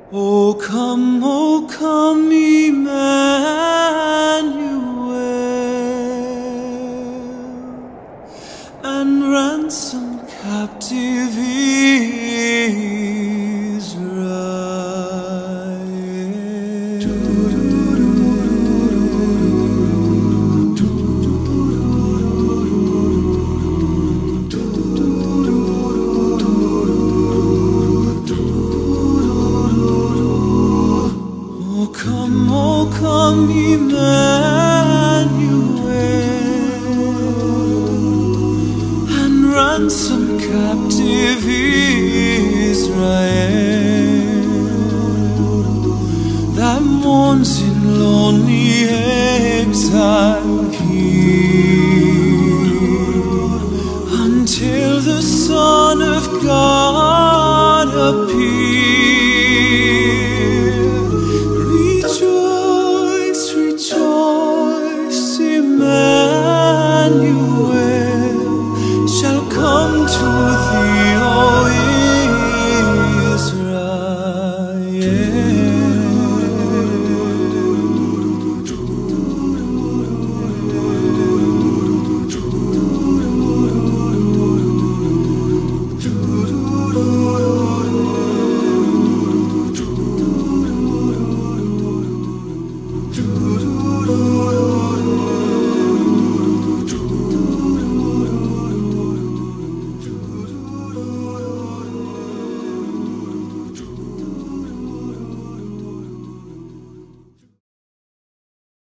O come, Emmanuel, and ransom captive O come, Emmanuel, and ransom captive Israel, that mourns in lonely exile here, until the Son of God appears.